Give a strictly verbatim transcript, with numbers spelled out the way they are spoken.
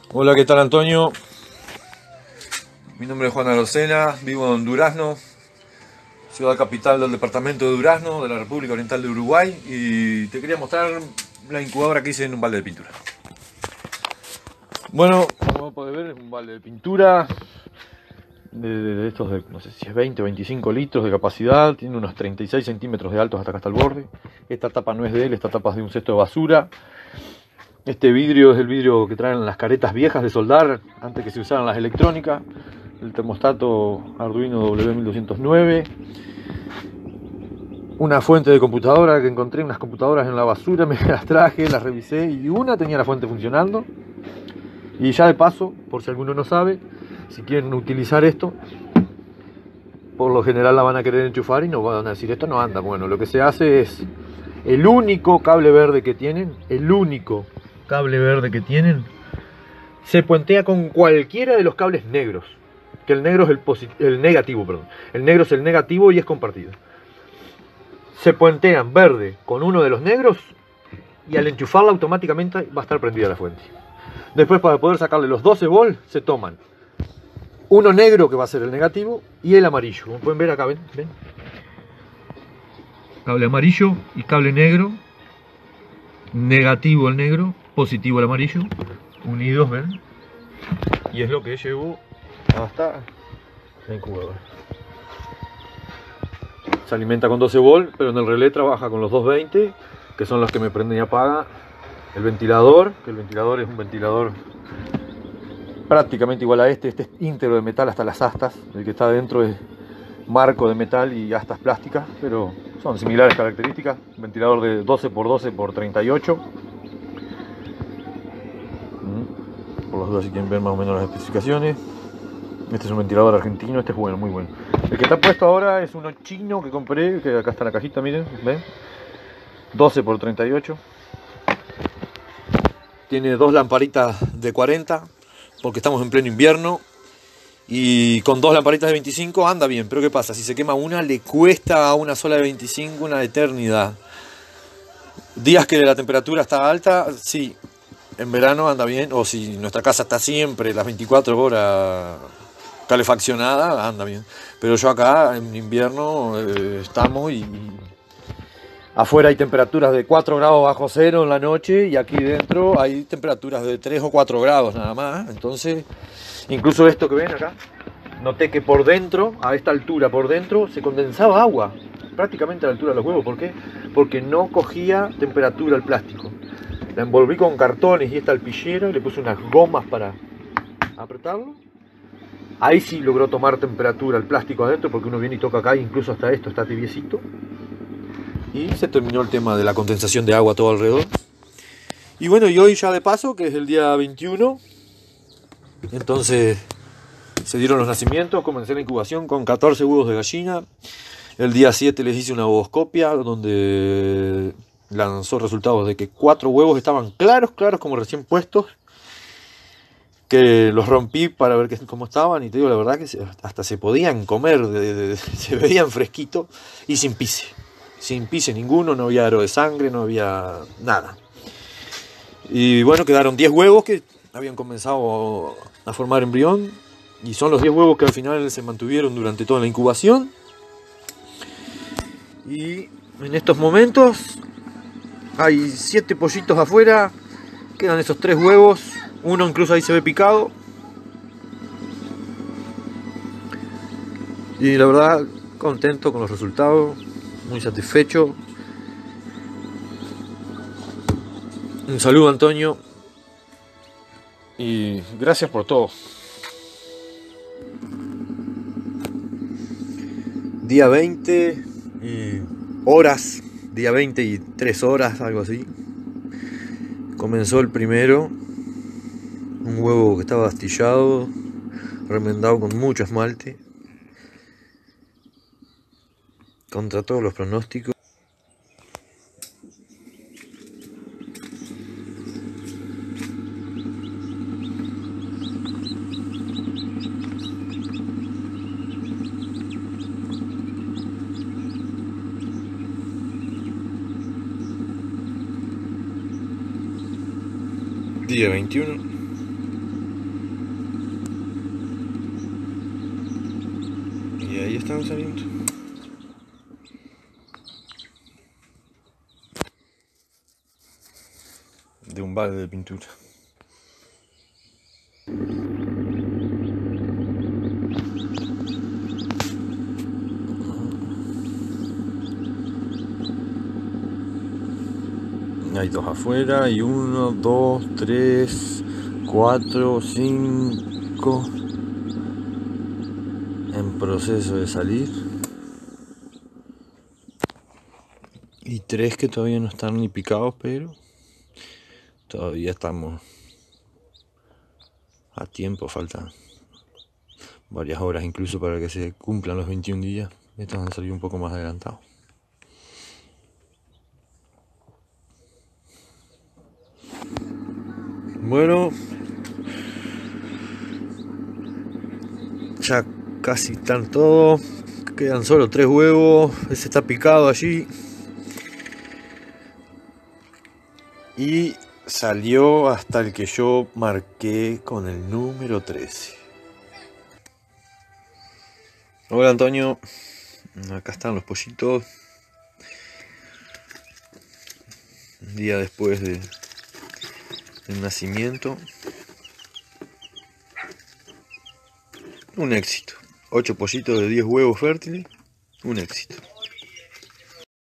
Hola, ¿qué tal, Antonio? Mi nombre es Juan Arocena, vivo en Durazno, ciudad capital del departamento de Durazno, de la República Oriental de Uruguay, y te quería mostrar la incubadora que hice en un balde de pintura. Bueno, como podés ver, es un balde de pintura de, de, de estos de, no sé si es veinte o veinticinco litros de capacidad, tiene unos treinta y seis centímetros de alto hasta acá hasta el borde. Esta tapa no es de él, esta tapa es de un cesto de basura. Este vidrio es el vidrio que traen las caretas viejas de soldar antes que se usaran las electrónicas. El termostato Arduino W mil doscientos nueve. Una fuente de computadora que encontré, unas computadoras en la basura, me las traje, las revisé y una tenía la fuente funcionando. Y ya de paso, por si alguno no sabe, si quieren utilizar esto, por lo general la van a querer enchufar y no van a decir esto no anda. Bueno, lo que se hace es el único cable verde que tienen, el único cable verde que tienen, se puentea con cualquiera de los cables negros. Que el negro es el, el negativo, perdón. El negro es el negativo y es compartido. Se puentean verde con uno de los negros y al enchufarla automáticamente va a estar prendida la fuente. Después, para poder sacarle los doce volts, se toman uno negro, que va a ser el negativo, y el amarillo. Como pueden ver acá, ven, ven. Cable amarillo y cable negro. Negativo el negro, positivo el amarillo. Unidos, ven. Y es lo que llevo hasta la incubadora. Se alimenta con doce volts, pero en el relé trabaja con los doscientos veinte, que son los que me prenden y apagan. El ventilador, que el ventilador es un ventilador prácticamente igual a este. Este es íntegro de metal hasta las astas. El que está adentro es marco de metal y astas plásticas, pero son similares características. Ventilador de doce por doce por treinta y ocho. Por las dudas, si quieren ver más o menos las especificaciones. Este es un ventilador argentino, este es bueno, muy bueno. El que está puesto ahora es uno chino que compré, que acá está en la cajita, miren, ¿ven? doce por treinta y ocho. Tiene dos lamparitas de cuarenta, porque estamos en pleno invierno. Y con dos lamparitas de veinticinco anda bien, pero ¿qué pasa? Si se quema una, le cuesta a una sola de veinticinco una eternidad. Días que la temperatura está alta, sí, en verano anda bien, o si nuestra casa está siempre las veinticuatro horas calefaccionada, anda bien. Pero yo acá en invierno eh, estamos y, y afuera hay temperaturas de cuatro grados bajo cero en la noche y aquí dentro hay temperaturas de tres o cuatro grados nada más. Entonces, incluso esto que ven acá, noté que por dentro, a esta altura por dentro, se condensaba agua, prácticamente a la altura de los huevos. ¿Por qué? Porque no cogía temperatura el plástico. La envolví con cartones y esta alpillera y le puse unas gomas para apretarlo. Ahí sí logró tomar temperatura el plástico adentro, porque uno viene y toca acá, incluso hasta esto está tibiecito. Y se terminó el tema de la condensación de agua todo alrededor. Y bueno, y hoy ya de paso, que es el día veintiuno, entonces se dieron los nacimientos, comencé la incubación con catorce huevos de gallina. El día siete les hice una ovoscopia, donde lanzó resultados de que cuatro huevos estaban claros, claros como recién puestos. Que los rompí para ver que, cómo estaban, y te digo la verdad que hasta se podían comer, de, de, de, se veían fresquitos y sin pise, sin pise ninguno, no había aro de sangre, no había nada. Y bueno, quedaron diez huevos que habían comenzado a formar embrión, y son los diez huevos que al final se mantuvieron durante toda la incubación. Y en estos momentos hay siete pollitos afuera, quedan esos tres huevos. Uno incluso ahí se ve picado. Y la verdad, contento con los resultados, muy satisfecho. Un saludo, Antonio, y gracias por todo. Día veinte, y horas, día veinte y tres horas, algo así. Comenzó el primero. Un huevo que estaba astillado, remendado con mucho esmalte, contra todos los pronósticos. Día veintiuno. Y ahí están saliendo. De un balde de pintura. Hay dos afuera y uno, dos, tres, cuatro, cinco en proceso de salir. Y tres que todavía no están ni picados, pero todavía estamos a tiempo, faltan varias horas incluso para que se cumplan los veintiún días. Estos han salido un poco más adelantados. Bueno, ya casi están todos. Quedan solo tres huevos. Ese está picado allí. Y salió hasta el que yo marqué con el número trece. Hola Antonio. Acá están los pollitos. Un día después de, del nacimiento. Un éxito. ocho pollitos de diez huevos fértiles. Un éxito.